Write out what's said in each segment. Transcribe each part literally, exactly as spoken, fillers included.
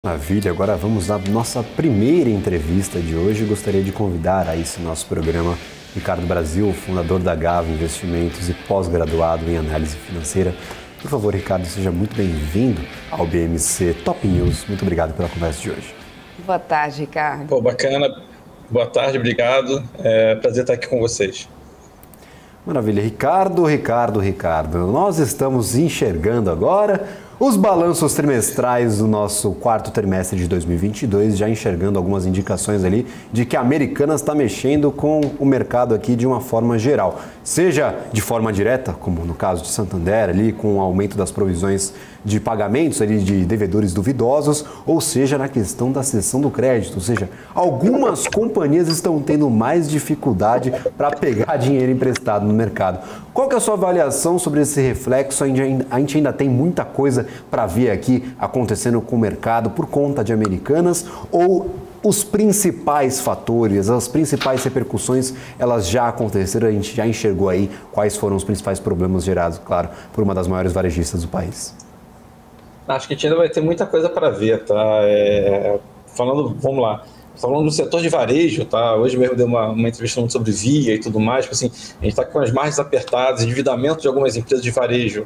Maravilha, agora vamos à nossa primeira entrevista de hoje. Gostaria de convidar a esse nosso programa Ricardo Brasil, fundador da Gava Investimentos e pós-graduado em análise financeira. Por favor, Ricardo, seja muito bem-vindo ao B M C Top News. Muito obrigado pela conversa de hoje. Boa tarde, Ricardo. Pô, bacana. Boa tarde, obrigado. É prazer estar aqui com vocês. Maravilha. Ricardo, Ricardo, Ricardo. Nós estamos enxergando agora os balanços trimestrais do nosso quarto trimestre de dois mil e vinte e dois, já enxergando algumas indicações ali de que a Americanas está mexendo com o mercado aqui de uma forma geral. Seja de forma direta, como no caso de Santander, ali com o aumento das provisões de pagamentos ali de devedores duvidosos, ou seja, na questão da cessão do crédito. Ou seja, algumas companhias estão tendo mais dificuldade para pegar dinheiro emprestado no mercado. Qual que é a sua avaliação sobre esse reflexo? A gente ainda tem muita coisa para ver aqui acontecendo com o mercado por conta de Americanas, ou os principais fatores, as principais repercussões, elas já aconteceram, a gente já enxergou aí quais foram os principais problemas gerados, claro, por uma das maiores varejistas do país? Acho que a gente ainda vai ter muita coisa para ver, tá? É, falando, vamos lá, falando do setor de varejo, tá? Hoje mesmo deu uma, uma entrevista falando sobre Via e tudo mais, tipo assim, a gente está com as margens apertadas, endividamento de algumas empresas de varejo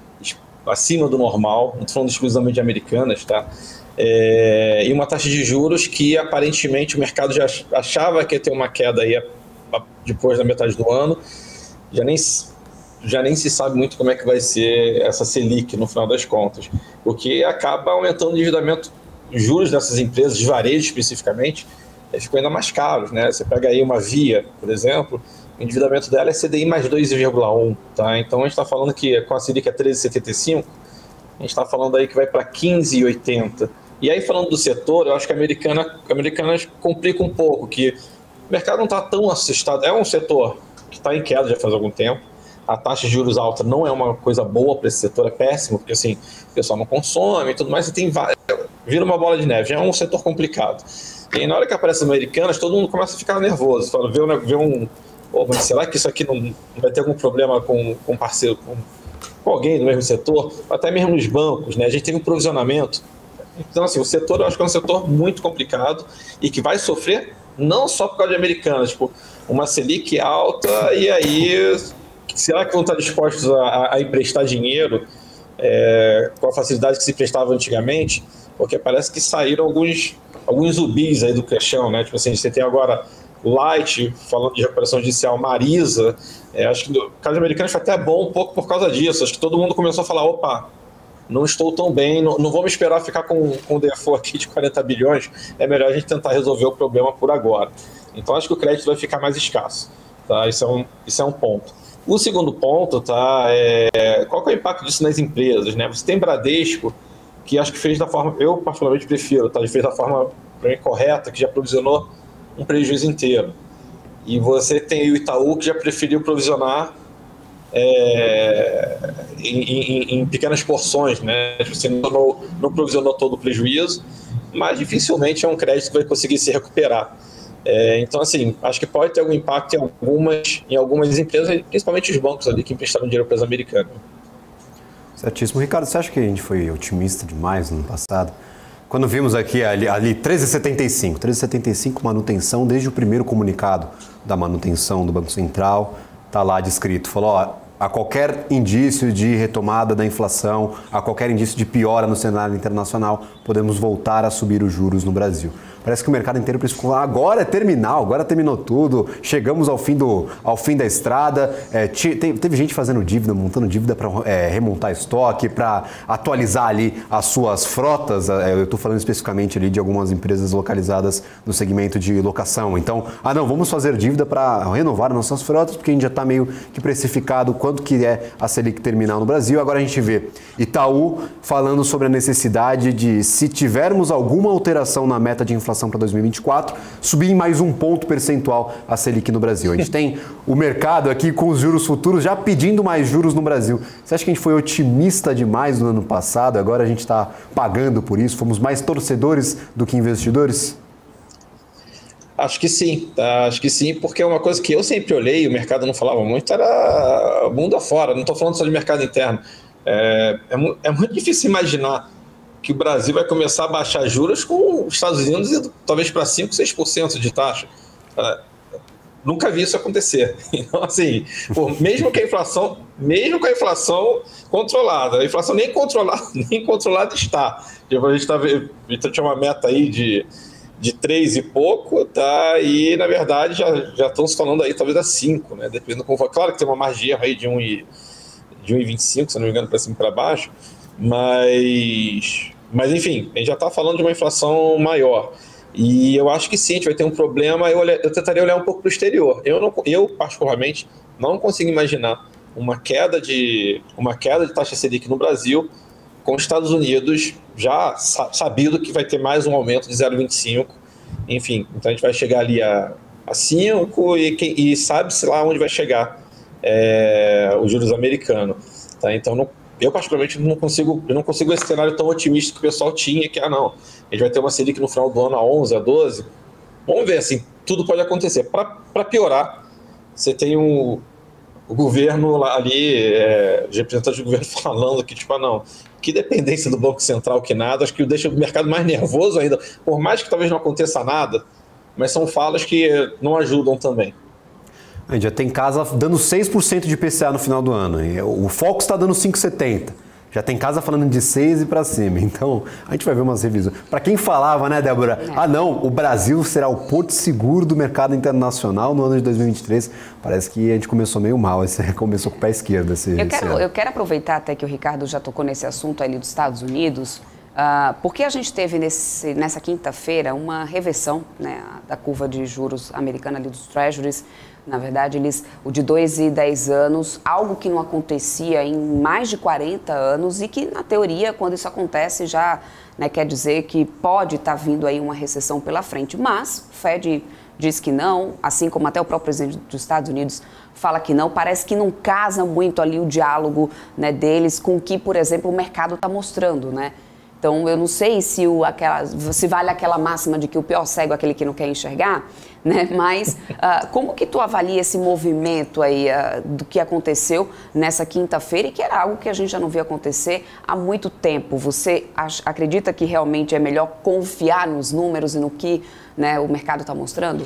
acima do normal, não estou falando exclusivamente de Americanas, tá? É, e uma taxa de juros que aparentemente o mercado já achava que ia ter uma queda aí a, a, depois da metade do ano, já nem, já nem se sabe muito como é que vai ser essa Selic no final das contas, o que acaba aumentando o endividamento, os juros dessas empresas, de varejo especificamente, ficam ainda mais caros, né? Você pega aí uma Via, por exemplo, o endividamento dela é C D I mais dois vírgula um, tá? Então a gente está falando que com a Selic é treze vírgula setenta e cinco, a gente está falando aí que vai para quinze vírgula oitenta. E aí, falando do setor, eu acho que a Americana, a Americanas complica um pouco, que o mercado não está tão assustado. É um setor que está em queda já faz algum tempo. A taxa de juros alta não é uma coisa boa para esse setor, é péssimo, porque assim, o pessoal não consome e tudo mais, e tem várias, vira uma bola de neve, já é um setor complicado. E aí, na hora que aparece as Americanas, todo mundo começa a ficar nervoso, fala, vê um... Vê um oh, mas será que isso aqui não, não vai ter algum problema com, com parceiro, com, com alguém do mesmo setor? Até mesmo nos bancos, né? A gente tem um provisionamento. Então, assim, o setor eu acho que é um setor muito complicado e que vai sofrer não só por causa de Americanas, tipo, uma Selic alta e aí, será que vão estar dispostos a, a emprestar dinheiro é, com a facilidade que se prestava antigamente? Porque parece que saíram alguns, alguns zubis aí do caixão, né? Tipo assim, você tem agora Light, falando de recuperação judicial, Marisa, é, acho que o caso de Americanas foi até bom um pouco por causa disso, acho que todo mundo começou a falar, opa, não estou tão bem, não, não vamos esperar ficar com, com um default aqui de quarenta bilhões, é melhor a gente tentar resolver o problema por agora. Então acho que o crédito vai ficar mais escasso, tá? Isso é um, isso é um ponto. O segundo ponto, tá, é qual que é o impacto disso nas empresas, né? Você tem Bradesco, que acho que fez da forma, eu particularmente prefiro, tá? Ele fez da forma para mim correta, que já provisionou um prejuízo inteiro. E você tem o Itaú, que já preferiu provisionar É, em, em, em pequenas porções, né? Você não, não provisionou todo o prejuízo, mas dificilmente é um crédito que vai conseguir se recuperar. É, então, assim, acho que pode ter algum impacto em algumas, em algumas empresas, principalmente os bancos ali que emprestaram dinheiro para as americanas. Certíssimo. Ricardo, você acha que a gente foi otimista demais no ano passado? Quando vimos aqui ali, ali treze vírgula setenta e cinco, treze vírgula setenta e cinco manutenção, desde o primeiro comunicado da manutenção do Banco Central, está lá descrito, falou, ó, a qualquer indício de retomada da inflação, a qualquer indício de piora no cenário internacional, podemos voltar a subir os juros no Brasil. Parece que o mercado inteiro pensou, agora é terminal, agora terminou tudo, chegamos ao fim, do, ao fim da estrada. É, teve, teve gente fazendo dívida, montando dívida para é, remontar estoque, para atualizar ali as suas frotas. É, eu estou falando especificamente ali de algumas empresas localizadas no segmento de locação. Então, ah não, vamos fazer dívida para renovar nossas frotas, porque a gente já está meio que precificado quanto que é a Selic terminal no Brasil. Agora a gente vê Itaú falando sobre a necessidade de, se tivermos alguma alteração na meta de inflação para dois mil e vinte e quatro, subir em mais um ponto percentual a Selic no Brasil. A gente tem o mercado aqui com os juros futuros já pedindo mais juros no Brasil. Você acha que a gente foi otimista demais no ano passado? Agora a gente está pagando por isso? Fomos mais torcedores do que investidores? Acho que sim, tá? Acho que sim, porque uma coisa que eu sempre olhei, o mercado não falava muito, era mundo afora. Não estou falando só de mercado interno. É, é, é muito difícil imaginar que o Brasil vai começar a baixar juros com os Estados Unidos indo talvez para cinco, seis por cento de taxa. Nunca vi isso acontecer. Então, assim, pô, mesmo que a inflação, mesmo com a inflação controlada, a inflação nem controlada, nem controlada está. A gente tá, tinha uma meta aí de, de três e pouco, tá? E, na verdade, já, já estão se falando aí talvez a cinco, né? Dependendo como for. Claro que tem uma margem de erro aí de um e vinte e cinco, se não me engano, para cima e para baixo, mas, mas, enfim, a gente já está falando de uma inflação maior. E eu acho que sim, a gente vai ter um problema. Eu, olha, eu tentaria olhar um pouco para o exterior. Eu, não, eu, particularmente, não consigo imaginar uma queda de, uma queda de taxa Selic no Brasil, com os Estados Unidos já sabido que vai ter mais um aumento de zero vírgula vinte e cinco. Enfim, então a gente vai chegar ali a, a cinco e, e sabe-se lá onde vai chegar é, os juros americanos. Tá? Então, não, eu particularmente não consigo, eu não consigo esse cenário tão otimista que o pessoal tinha, que, ah não, a gente vai ter uma Selic no final do ano a onze, a doze. Vamos ver, assim, tudo pode acontecer. Para piorar, você tem um, o governo lá, ali, é, os representantes do governo falando que, tipo, ah não, que dependência do Banco Central que nada, acho que deixa o mercado mais nervoso ainda, por mais que talvez não aconteça nada, mas são falas que não ajudam também. A gente já tem casa dando seis por cento de I P C A no final do ano. O Focus está dando cinco vírgula setenta por cento. Já tem casa falando de seis e para cima. Então, a gente vai ver umas revisões. Para quem falava, né, Débora? É. Ah, não, o Brasil será o porto seguro do mercado internacional no ano de dois mil e vinte e três. Parece que a gente começou meio mal. Esse, começou com o pé esquerdo. Esse, eu, quero, esse eu quero aproveitar até que o Ricardo já tocou nesse assunto ali dos Estados Unidos, uh, porque a gente teve nesse, nessa quinta-feira uma reversão, né, da curva de juros americana ali dos Treasuries. Na verdade, eles, o de dois e dez anos, algo que não acontecia em mais de quarenta anos e que, na teoria, quando isso acontece, já, né, quer dizer que pode estar vindo aí uma recessão pela frente. Mas o Fed diz que não, assim como até o próprio presidente dos Estados Unidos fala que não. Parece que não casa muito ali o diálogo, né, deles com o que, por exemplo, o mercado está mostrando, né? Então, eu não sei se, o, aquela, se vale aquela máxima de que o pior cego é aquele que não quer enxergar, né? Mas uh, como que tu avalia esse movimento aí uh, do que aconteceu nessa quinta-feira e que era algo que a gente já não via acontecer há muito tempo? Você acredita que realmente é melhor confiar nos números e no que, né, o mercado está mostrando?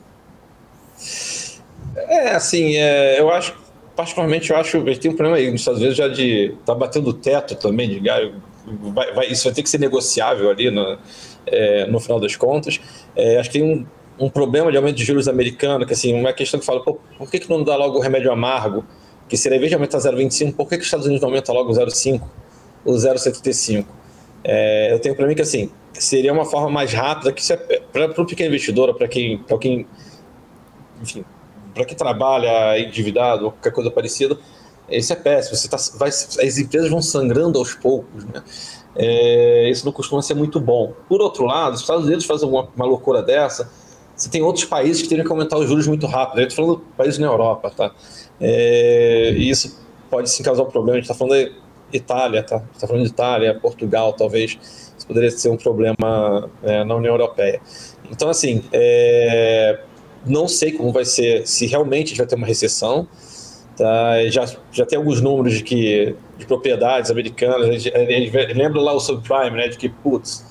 É, assim, é, eu acho, particularmente, eu acho que tem um problema aí nos Estados Unidos já de estar tá batendo o teto também, de vai, vai, isso vai ter que ser negociável ali no, é, no final das contas. É, acho que tem um um problema de aumento de juros americano, que assim, uma questão que fala, pô, por que, que não dá logo o remédio amargo, que seria, em vez de aumentar zero vírgula vinte e cinco, por que, que os Estados Unidos não aumentam logo o zero vírgula cinco, o zero vírgula setenta e cinco? É, eu tenho para mim que assim, seria uma forma mais rápida, que é, para o pequeno investidor, para quem, para quem, enfim, para quem trabalha endividado ou qualquer coisa parecida, isso é péssimo. Você tá, vai, as empresas vão sangrando aos poucos, né? É, isso não costuma ser muito bom. Por outro lado, os Estados Unidos fazem uma, uma loucura dessa, você tem outros países que teriam que aumentar os juros muito rápido. Eu estou falando de países na Europa, tá? É, e isso pode sim causar um problema. A gente está falando de Itália, tá? A gente está falando de Itália, Portugal, talvez. Isso poderia ser um problema é, na União Europeia. Então, assim, é, não sei como vai ser, se realmente a gente vai ter uma recessão. Tá? Já, já tem alguns números de, que, de propriedades americanas. A gente, a gente lembra lá o subprime, né? De que, putz,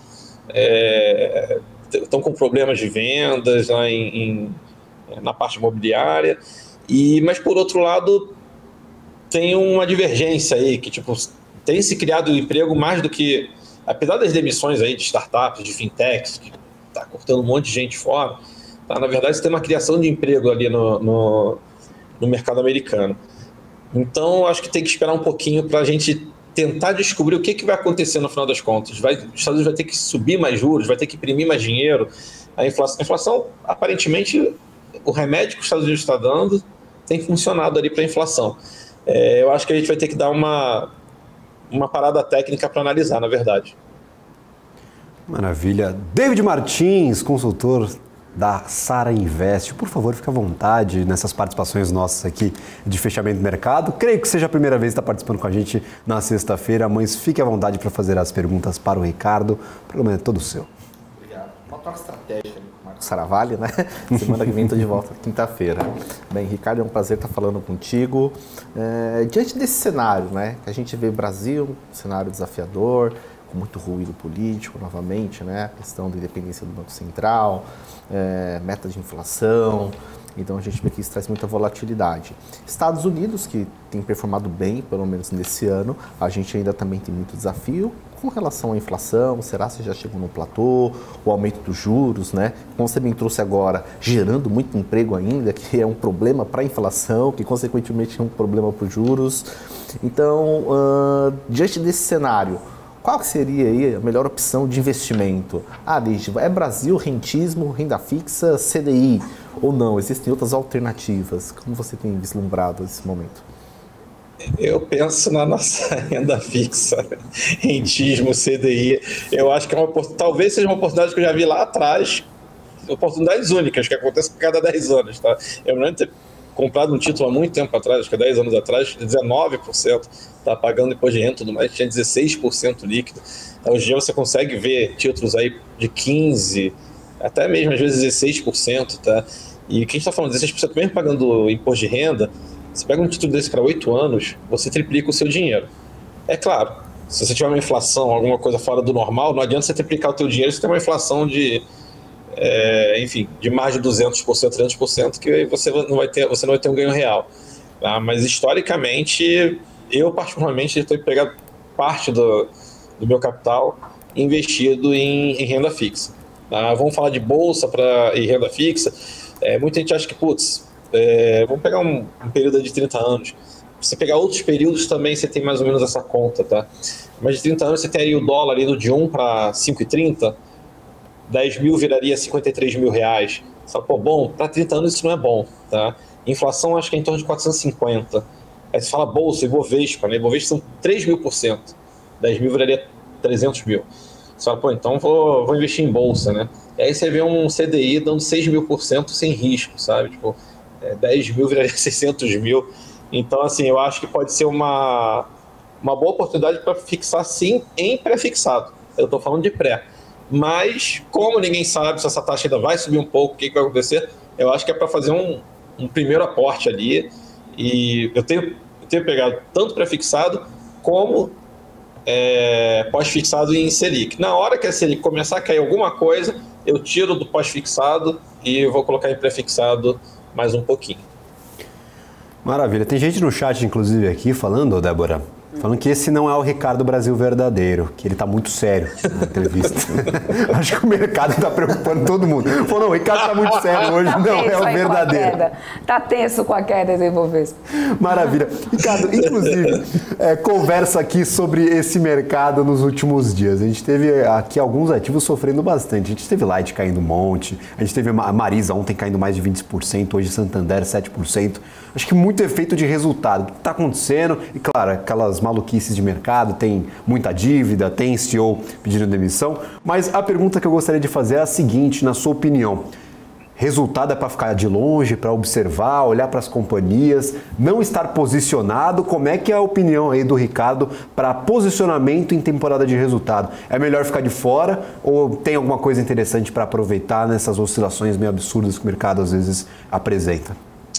é, estão com problemas de vendas lá em, em, na parte imobiliária, e, mas por outro lado tem uma divergência aí, que tipo, tem se criado emprego mais do que, apesar das demissões aí de startups, de fintechs, que está cortando um monte de gente fora, tá? Na verdade você tem uma criação de emprego ali no, no, no mercado americano. Então acho que tem que esperar um pouquinho para a gente tentar descobrir o que, que vai acontecer no final das contas. Vai, os Estados Unidos vai ter que subir mais juros, vai ter que imprimir mais dinheiro. A inflação, a inflação aparentemente, o remédio que os Estados Unidos está dando tem funcionado ali para a inflação. É, eu acho que a gente vai ter que dar uma, uma parada técnica para analisar, na verdade. Maravilha. David Martins, consultor da Sara Invest. Por favor, fique à vontade nessas participações nossas aqui de fechamento do mercado. Creio que seja a primeira vez que está participando com a gente na sexta-feira, mas fique à vontade para fazer as perguntas para o Ricardo. O programa é todo seu. Obrigado. Uma troca estratégica com o Marcos Saravalli, né? Semana que vem estou de volta quinta-feira. Bem, Ricardo, é um prazer estar falando contigo. É, diante desse cenário, né, que a gente vê o Brasil, um cenário desafiador, com muito ruído político, novamente, né? A questão da independência do Banco Central, é, meta de inflação. Então, a gente vê que isso traz muita volatilidade. Estados Unidos, que tem performado bem, pelo menos nesse ano, a gente ainda também tem muito desafio com relação à inflação. Será que já chegou no platô? O aumento dos juros, né? Como você bem trouxe agora, gerando muito emprego ainda, que é um problema para a inflação, que consequentemente é um problema para os juros. Então, uh, diante desse cenário, qual seria aí a melhor opção de investimento? Ah, Lígia, é Brasil, rentismo, renda fixa, C D I ou não? Existem outras alternativas? Como você tem vislumbrado nesse momento? Eu penso na nossa renda fixa, rentismo, C D I. Eu acho que é uma, talvez seja uma oportunidade que eu já vi lá atrás, oportunidades únicas que acontecem a cada dez anos. Tá? Eu não lembro de ter comprado um título há muito tempo atrás, acho que há dez anos atrás, dezenove por cento, tá pagando imposto de renda e tudo mais, tinha dezesseis por cento líquido. Hoje em dia você consegue ver títulos aí de quinze por cento, até mesmo às vezes dezesseis por cento, tá? E quem está falando dezesseis por cento mesmo pagando imposto de renda, você pega um título desse para oito anos, você triplica o seu dinheiro. É claro, se você tiver uma inflação, alguma coisa fora do normal, não adianta você triplicar o teu dinheiro se tem uma inflação de, é, enfim, de mais de duzentos por cento, trezentos por cento, que você não vai ter, você não vai ter um ganho real. Tá? Mas historicamente, eu particularmente estou pegando parte do, do meu capital investido em, em renda fixa. Tá? Vamos falar de bolsa pra, e renda fixa. É, muita gente acha que, putz, é, vamos pegar um, um período de trinta anos. Se você pegar outros períodos também, você tem mais ou menos essa conta, tá? Mas de trinta anos você tem aí o dólar indo de um para cinco e trinta, dez mil viraria cinquenta e três mil reais. Você fala, pô, bom, para trinta anos isso não é bom, tá? Inflação acho que é em torno de quatrocentos e cinquenta. Aí você fala bolsa, Ibovespa, né? Ibovespa são três mil por cento. dez mil viraria trezentos mil. Você fala, pô, então vou, vou investir em bolsa, né? E aí você vê um C D I dando seis mil por cento sem risco, sabe? Tipo, é, dez mil viraria seiscentos mil. Então, assim, eu acho que pode ser uma, uma boa oportunidade para fixar, sim, em pré-fixado. Eu estou falando de pré. Mas, como ninguém sabe se essa taxa ainda vai subir um pouco, o que, que vai acontecer, eu acho que é para fazer um, um primeiro aporte ali. E eu tenho, eu tenho pegado tanto pré-fixado como é, pós-fixado em Selic. Na hora que a Selic começar a cair alguma coisa, eu tiro do pós-fixado e vou colocar em pré-fixado mais um pouquinho. Maravilha. Tem gente no chat, inclusive, aqui falando, Débora, falando que esse não é o Ricardo Brasil verdadeiro, que ele está muito sério na entrevista. Acho que o mercado está preocupando todo mundo. Falou, não, o Ricardo está muito sério hoje, tá não é o verdadeiro. Está tenso com a queda do Ibovespa. Maravilha. Ricardo, inclusive, é, conversa aqui sobre esse mercado nos últimos dias. A gente teve aqui alguns ativos sofrendo bastante. A gente teve Light caindo um monte, a gente teve a Marisa ontem caindo mais de vinte por cento, hoje Santander sete por cento. Acho que muito efeito de resultado. O que está acontecendo? E claro, aquelas maluquices de mercado, tem muita dívida, tem C E O pedindo demissão. Mas a pergunta que eu gostaria de fazer é a seguinte, na sua opinião. Resultado é para ficar de longe, para observar, olhar para as companhias, não estar posicionado? Como é que é a opinião aí do Ricardo para posicionamento em temporada de resultado? É melhor ficar de fora ou tem alguma coisa interessante para aproveitar nessas oscilações meio absurdas que o mercado às vezes apresenta?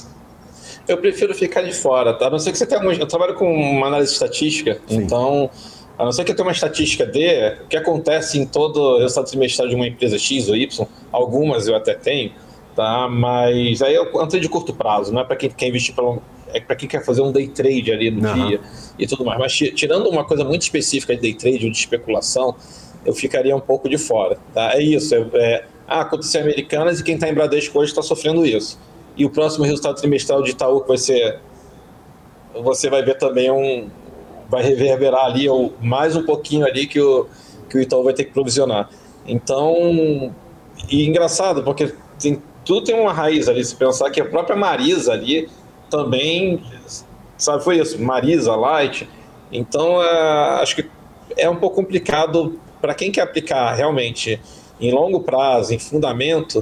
Eu prefiro ficar de fora, tá? A não ser que você tenha... Eu trabalho com uma análise estatística, Sim. então, a não ser que eu tenha uma estatística de o que acontece em todo o resultado trimestral de uma empresa X ou Y, algumas eu até tenho, tá? Mas aí eu entrei de curto prazo, não é para quem quer investir, pra, é para quem quer fazer um day trade ali no uhum. dia e tudo mais. Mas tirando uma coisa muito específica de day trade ou de especulação, eu ficaria um pouco de fora, tá? É isso, é, é, ah, aconteceu em Americanas e quem está em Bradesco hoje está sofrendo isso. E o próximo resultado trimestral de Itaú que vai ser, você vai ver também um, vai reverberar ali ou mais um pouquinho ali que o, que o Itaú vai ter que provisionar. Então, e engraçado, porque tem, tudo tem uma raiz ali, se pensar que a própria Marisa ali também, sabe, foi isso, Marisa, Light. Então, é, acho que é um pouco complicado para quem quer aplicar realmente em longo prazo, em fundamento.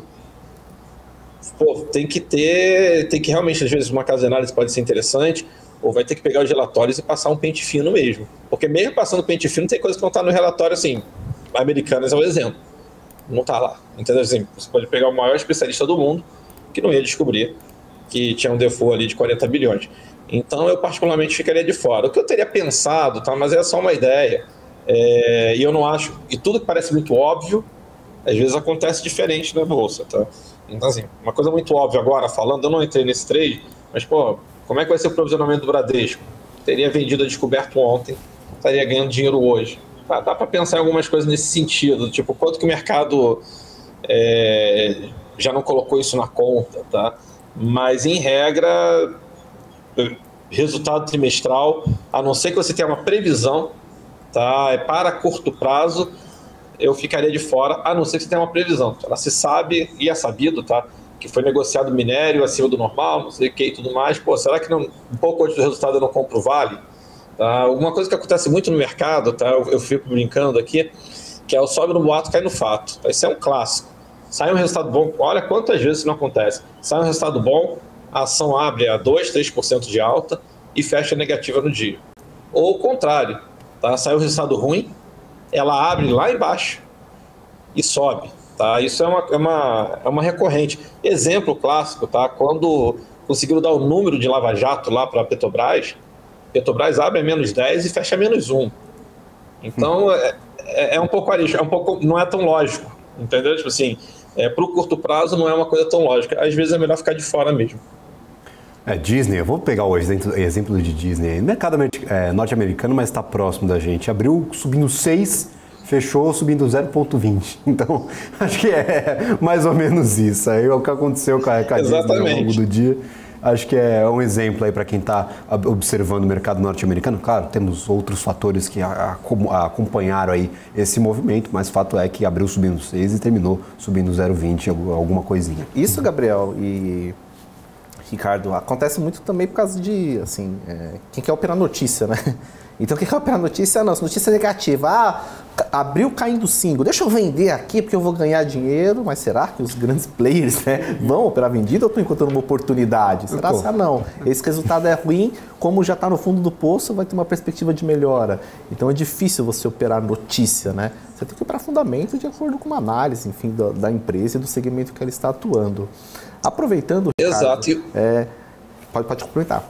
Pô, tem que ter, tem que realmente, às vezes, uma casa de análise pode ser interessante, ou vai ter que pegar os relatórios e passar um pente fino mesmo. Porque mesmo passando pente fino, tem coisa que não está no relatório, assim, Americanas é o exemplo. Não está lá. Entendeu? Assim, você pode pegar o maior especialista do mundo, que não ia descobrir que tinha um default ali de quarenta bilhões. Então, eu particularmente ficaria de fora. O que eu teria pensado, tá, mas é só uma ideia, É, e eu não acho, e tudo que parece muito óbvio, às vezes acontece diferente na bolsa, tá? Então, assim, uma coisa muito óbvia agora, falando, eu não entrei nesse trade, mas, pô, como é que vai ser o provisionamento do Bradesco? Teria vendido a descoberto ontem, estaria ganhando dinheiro hoje. Tá, dá para pensar em algumas coisas nesse sentido, tipo, quanto que o mercado é, já não colocou isso na conta, tá? Mas, em regra, resultado trimestral, a não ser que você tenha uma previsão, tá? É para curto prazo, eu ficaria de fora, a não ser que você tenha uma previsão. Ela se sabe, e é sabido, tá? Que foi negociado minério acima do normal, não sei o que e tudo mais. Pô, será que não, um pouco antes do resultado eu não compro o Vale? Tá? Uma coisa que acontece muito no mercado, tá? Eu, eu fico brincando aqui, que é o sobe no boato, cai no fato. Tá? Isso é um clássico. Sai um resultado bom, olha quantas vezes isso não acontece. Sai um resultado bom, a ação abre a dois, três por cento de alta e fecha negativa no dia. Ou o contrário, tá? Sai um resultado ruim, ela abre lá embaixo e sobe. Tá? Isso é uma, é, uma, é uma recorrente. Exemplo clássico, tá? Quando conseguiram dar o número de Lava Jato lá para a Petrobras, Petrobras abre a menos dez e fecha a menos um. Então, é, é, é um pouco arisco, é um pouco, não é tão lógico, entendeu? Tipo assim, é, para o curto prazo não é uma coisa tão lógica. Às vezes é melhor ficar de fora mesmo. É, Disney, eu vou pegar o exemplo, exemplo de Disney. O mercado é, norte-americano, mas está próximo da gente. Abriu subindo seis, fechou subindo zero vírgula vinte. Então, acho que é mais ou menos isso. Aí o que aconteceu com a, com a Disney ao longo do dia. Acho que é um exemplo aí para quem está observando o mercado norte-americano. Claro, temos outros fatores que a, a, acompanharam aí esse movimento, mas o fato é que abriu subindo seis e terminou subindo zero vírgula vinte, alguma coisinha. Isso, Gabriel, e Ricardo, acontece muito também por causa de, assim, é, quem quer operar notícia, né? Então, quem quer operar notícia, não, notícia negativa. Ah, abriu caindo cinco, deixa eu vender aqui porque eu vou ganhar dinheiro. Mas será que os grandes players, né, vão operar vendido ou estão encontrando uma oportunidade? Será que não? Esse resultado é ruim, como já está no fundo do poço, vai ter uma perspectiva de melhora. Então, é difícil você operar notícia, né? Você tem que operar fundamento de acordo com uma análise, enfim, da, da empresa e do segmento que ela está atuando. Aproveitando, Ricardo, exato. É, pode, pode complementar.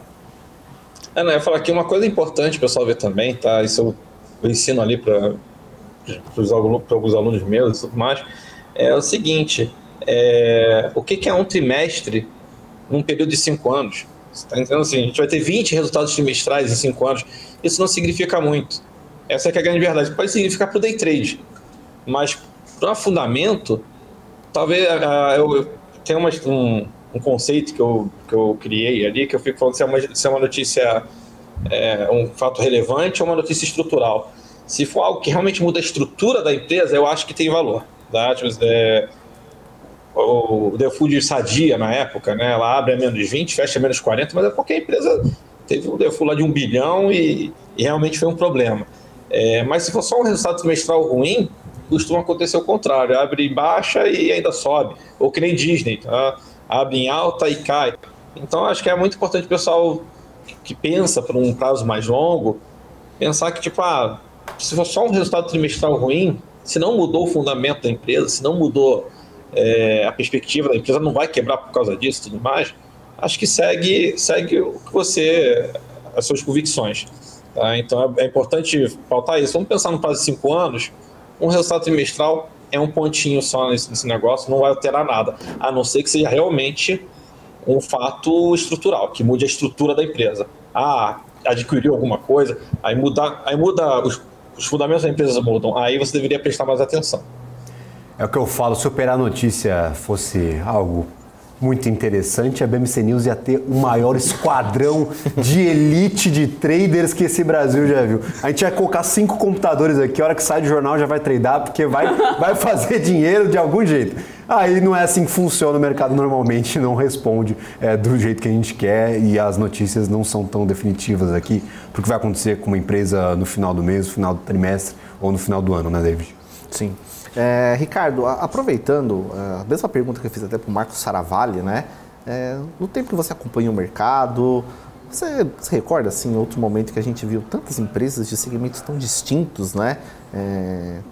É, não, eu ia falar aqui uma coisa importante, o pessoal ver também, tá? Isso eu, eu ensino ali para alguns alunos meus e tudo mais. É o seguinte, é, o que, que é um trimestre num período de cinco anos? Você tá entendendo assim? A gente vai ter vinte resultados trimestrais em cinco anos. Isso não significa muito. Essa é, que é a grande verdade. Pode significar para o day trade, mas para fundamento, talvez uh, eu tenha uma, um, um conceito que eu, que eu criei ali, que eu fico falando se é uma, se é uma notícia, é, um fato relevante ou uma notícia estrutural. Se for algo que realmente muda a estrutura da empresa, eu acho que tem valor. Tá? Tipo, é, o The Food Sadia, na época, né, ela abre a menos vinte, fecha a menos quarenta, mas é porque a empresa teve um The Food lá de um bilhão e, e realmente foi um problema. É, mas se for só um resultado trimestral ruim, costuma acontecer o contrário, abre em baixa e ainda sobe, ou que nem Disney, tá? Abre em alta e cai. Então acho que é muito importante o pessoal que pensa por um prazo mais longo, pensar que tipo, ah, se for só um resultado trimestral ruim, se não mudou o fundamento da empresa, se não mudou é, a perspectiva da empresa, não vai quebrar por causa disso e tudo mais, acho que segue, segue o que você, as suas convicções. Tá? Então é, é importante pautar isso. Vamos pensar no prazo de cinco anos, um resultado trimestral é um pontinho só nesse, nesse negócio, não vai alterar nada, a não ser que seja realmente um fato estrutural, que mude a estrutura da empresa. Ah, adquiriu alguma coisa, aí muda, aí muda os, os fundamentos da empresa mudam, aí você deveria prestar mais atenção. É o que eu falo, se operar a notícia fosse algo muito interessante, a B M C News ia ter o maior esquadrão de elite de traders que esse Brasil já viu. A gente ia colocar cinco computadores aqui, a hora que sai do jornal já vai tradar, porque vai, vai fazer dinheiro de algum jeito. Aí não é assim que funciona o mercado normalmente, não responde é, do jeito que a gente quer e as notícias não são tão definitivas aqui para o que vai acontecer com uma empresa no final do mês, no final do trimestre ou no final do ano, né, David? Sim. É, Ricardo, aproveitando, a mesma pergunta que eu fiz até para o Marcos Saravalli, né? É, no tempo que você acompanha o mercado, você se recorda, assim, em outro momento que a gente viu tantas empresas de segmentos tão distintos, né? É,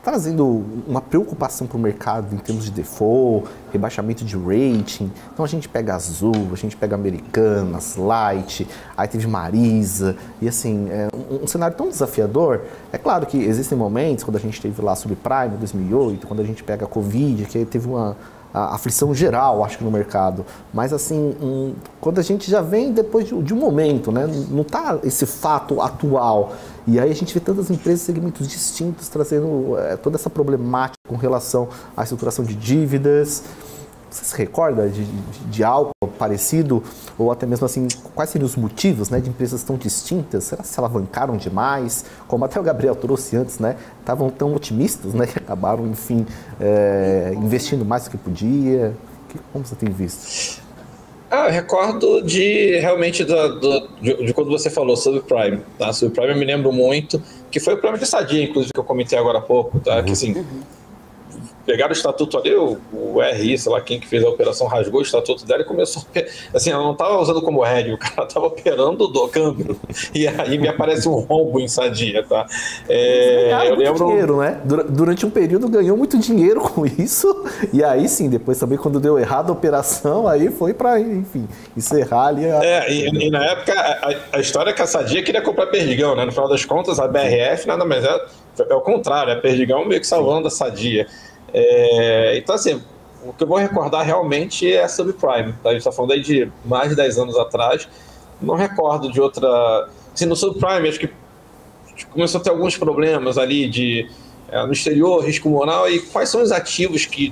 trazendo uma preocupação para o mercado em termos de default, rebaixamento de rating. Então a gente pega Azul, a gente pega Americanas, Light, aí teve Marisa, e assim, é um, um cenário tão desafiador. É claro que existem momentos, quando a gente teve lá subprime em dois mil e oito, quando a gente pega a Covid, que aí teve uma a aflição geral, acho que no mercado, mas assim, um, quando a gente já vem depois de, de um momento, né, não está esse fato atual, e aí a gente vê tantas empresas, segmentos distintos, trazendo é, toda essa problemática com relação à estruturação de dívidas. Você se recorda de, de, de algo parecido? Ou até mesmo assim, quais seriam os motivos, né, de empresas tão distintas? Será que se alavancaram demais? Como até o Gabriel trouxe antes, né? Estavam tão otimistas, né? Que acabaram, enfim, é, investindo mais do que podia. Que, como você tem visto? Ah, eu recordo de, realmente, do, do, de, de quando você falou subprime. Tá? Subprime eu me lembro muito, que foi o problema de Sadia, inclusive, que eu comentei agora há pouco, tá? Uhum. Que assim... Pegaram o estatuto ali, o, o R I, sei lá quem que fez a operação, rasgou o estatuto dela e começou a, assim, ela não estava usando como hedge, o cara estava operando do câmbio, e aí me aparece um rombo em Sadia, tá? É, eu muito lembro... dinheiro, né? Durante um período ganhou muito dinheiro com isso, e aí sim, depois também quando deu errado a operação, aí foi para, enfim, encerrar ali a... É, e, e na época a, a história é que a Sadia queria comprar Perdigão, né? No final das contas, a B R F nada mais é, é o contrário, a Perdigão meio que salvando a Sadia. É, então, assim, o que eu vou recordar realmente é a subprime. Tá? A gente está falando aí de mais de dez anos atrás. Não recordo de outra... Assim, no subprime, acho que começou a ter alguns problemas ali de, é, no exterior, risco moral, e quais são os ativos que,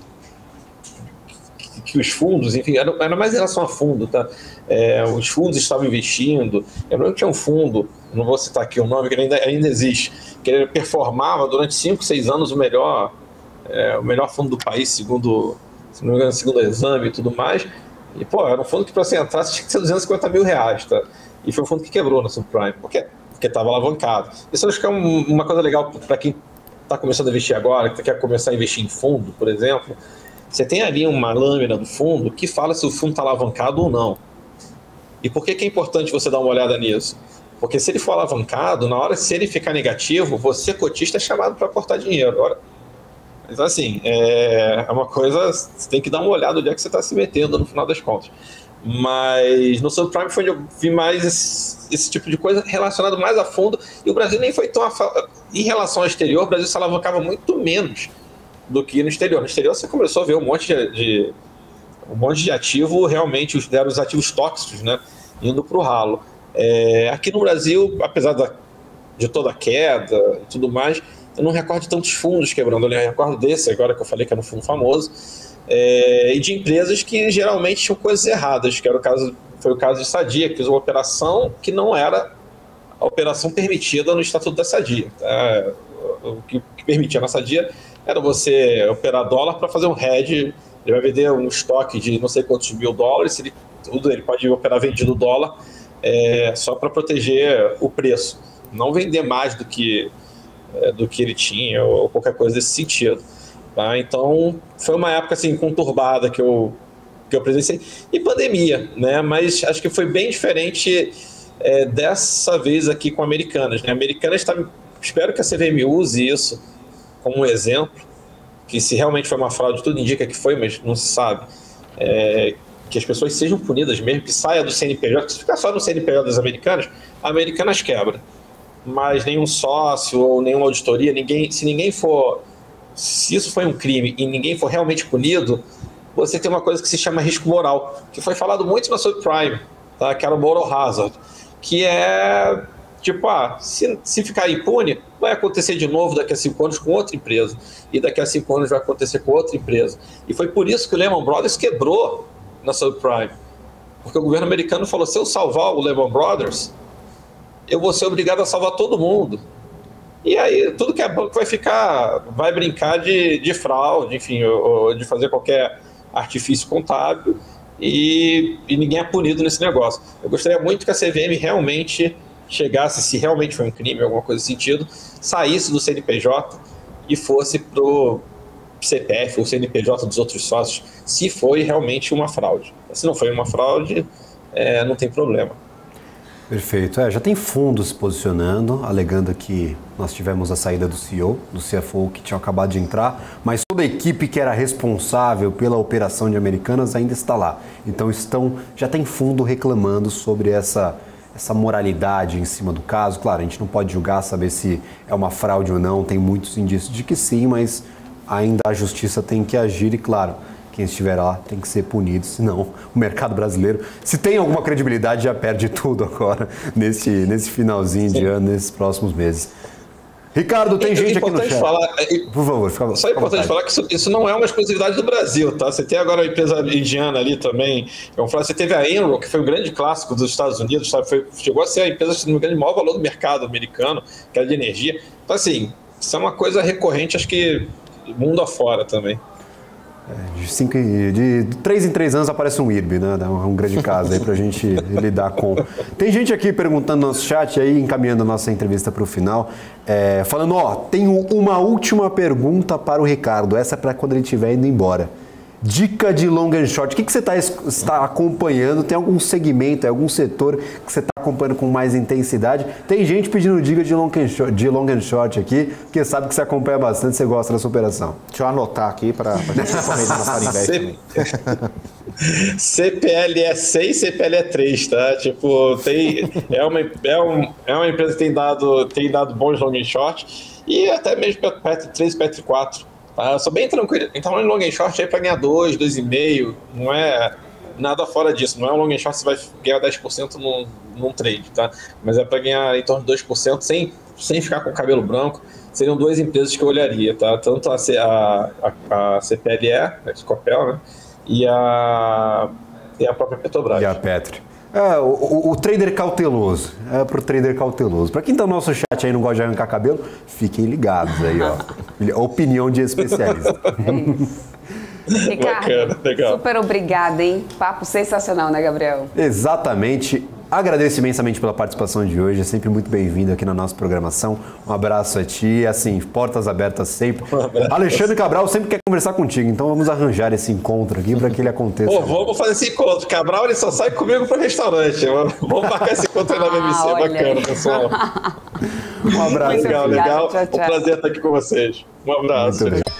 que, que os fundos, enfim, era, era mais em relação a fundo, tá? É, os fundos estavam investindo. Eu lembro que tinha um fundo, não vou citar aqui o nome, que ainda, ainda existe, que ele performava durante cinco, seis anos o melhor... É, o melhor fundo do país, segundo, se não me engano, segundo o exame e tudo mais. E, pô, era um fundo que para você entrar você tinha que ser duzentos e cinquenta mil reais, tá? E foi um fundo que quebrou na subprime, porque estava alavancado. Isso eu acho que é um, uma coisa legal para quem está começando a investir agora, que quer começar a investir em fundo, por exemplo. Você tem ali uma lâmina do fundo que fala se o fundo está alavancado ou não. E por que, que é importante você dar uma olhada nisso? Porque se ele for alavancado, na hora se ele ficar negativo, você, cotista, é chamado para cortar dinheiro. Agora, então, assim, é uma coisa, você tem que dar uma olhada onde é que você está se metendo no final das contas. Mas no subprime foi onde eu vi mais esse, esse tipo de coisa relacionado mais a fundo, e o Brasil nem foi tão... A, em relação ao exterior, o Brasil se alavancava muito menos do que no exterior. No exterior você começou a ver um monte de, de, um monte de ativo, realmente, os, os ativos tóxicos, né, indo para o ralo. É, aqui no Brasil, apesar da, de toda a queda e tudo mais, eu não recordo de tantos fundos quebrando, eu recordo desse agora que eu falei que era um fundo famoso, é, e de empresas que geralmente tinham coisas erradas, que era o caso, foi o caso de Sadia, que fez uma operação que não era a operação permitida no Estatuto da Sadia. Tá? O que, que permitia na Sadia era você operar dólar para fazer um hedge, ele vai vender um estoque de não sei quantos mil dólares, ele, tudo, ele pode operar vendido dólar é, só para proteger o preço, não vender mais do que do que ele tinha, ou qualquer coisa desse sentido. Tá? Então, foi uma época assim, conturbada que eu, que eu presenciei. E pandemia, né? Mas acho que foi bem diferente é, dessa vez aqui com Americanas. Né? Americanas está... Espero que a C V M use isso como um exemplo, que se realmente foi uma fraude, tudo indica que foi, mas não se sabe. É, que as pessoas sejam punidas mesmo, que saia do C N P J. Se ficar só no C N P J das Americanas, a Americanas quebra. Mas nenhum sócio ou nenhuma auditoria, ninguém, se ninguém for, se isso foi um crime e ninguém for realmente punido, você tem uma coisa que se chama risco moral, que foi falado muito na subprime, tá? Que era o moral hazard, que é tipo, ah, se, se ficar impune, vai acontecer de novo daqui a cinco anos com outra empresa, e daqui a cinco anos vai acontecer com outra empresa. E foi por isso que o Lehman Brothers quebrou na subprime, porque o governo americano falou, se eu salvar o Lehman Brothers, eu vou ser obrigado a salvar todo mundo. E aí, tudo que é banco vai ficar, vai brincar de, de fraude, enfim, ou, ou de fazer qualquer artifício contábil, e, e ninguém é punido nesse negócio. Eu gostaria muito que a C V M realmente chegasse, se realmente foi um crime, alguma coisa nesse sentido, saísse do C N P J e fosse para o C P F ou C N P J dos outros sócios, se foi realmente uma fraude. Se não foi uma fraude, é, não tem problema. Perfeito. É, já tem fundos se posicionando, alegando que nós tivemos a saída do C E O, do C F O, que tinha acabado de entrar, mas toda a equipe que era responsável pela operação de Americanas ainda está lá. Então estão, já tem fundo reclamando sobre essa, essa moralidade em cima do caso. Claro, a gente não pode julgar, saber se é uma fraude ou não, tem muitos indícios de que sim, mas ainda a justiça tem que agir e, claro, quem estiver lá tem que ser punido, senão o mercado brasileiro, se tem alguma credibilidade, já perde tudo agora, nesse, nesse finalzinho Sim. de ano, nesses próximos meses. Ricardo, tem é, gente aqui no chat. Falar, Por favor, fica Só é importante falar que isso, isso não é uma exclusividade do Brasil, tá? Você tem agora a empresa indiana ali também. Vamos falar, você teve a Enron, que foi um grande clássico dos Estados Unidos, sabe? Foi, chegou a ser a empresa, se não me engano, de maior valor do mercado americano, que era de energia. Então, assim, isso é uma coisa recorrente, acho que mundo afora também. É, de, cinco, de três em três anos aparece um I R B, né? É um grande caso aí pra gente lidar com. Tem gente aqui perguntando no nosso chat, aí encaminhando a nossa entrevista para o final, é, falando, ó, tenho uma última pergunta para o Ricardo, essa é para quando ele estiver indo embora. Dica de long and short, o que, que você tá, está acompanhando? Tem algum segmento, algum setor que você está acompanhando com mais intensidade? Tem gente pedindo dica de long and short, de long and short aqui, porque sabe que você acompanha bastante, você gosta dessa operação. Deixa eu anotar aqui para a gente comentar na Farinvest também. C P L E seis, C P L E três, tá? Tipo, tem, é, uma, é, um, é uma empresa que tem dado, tem dado bons long and short e até mesmo Petri três, Petri quatro. Tá? Eu sou bem tranquilo. Então, um long and short aí para ganhar dois, dois vírgula cinco, não é nada fora disso. Não é um long and short que você vai ganhar dez por cento num, num trade, tá? Mas é para ganhar em torno de dois por cento sem, sem ficar com o cabelo branco. Seriam duas empresas que eu olharia, tá? Tanto a, a, a, a C P L E, a Scopel, né? E a, e a própria Petrobras. E a Petri. É, o, o, o trader cauteloso, é pro trader cauteloso. Para quem tá no nosso chat aí e não gosta de arrancar cabelo, fiquem ligados aí, ó. Opinião de especialista. É Ricardo, bacana, legal. Super obrigada, hein? Papo sensacional, né, Gabriel? Exatamente. Agradeço imensamente pela participação de hoje, é sempre muito bem-vindo aqui na nossa programação. Um abraço a ti, assim, portas abertas sempre. Um Alexandre Cabral sempre quer conversar contigo, então vamos arranjar esse encontro aqui para que ele aconteça. Pô, vamos fazer esse encontro. Cabral, ele só sai comigo para o restaurante. Vamos marcar esse encontro aí na B B C, ah, bacana, pessoal. Um abraço. Legal, legal. Tchau, tchau. Um prazer estar aqui com vocês. Um abraço.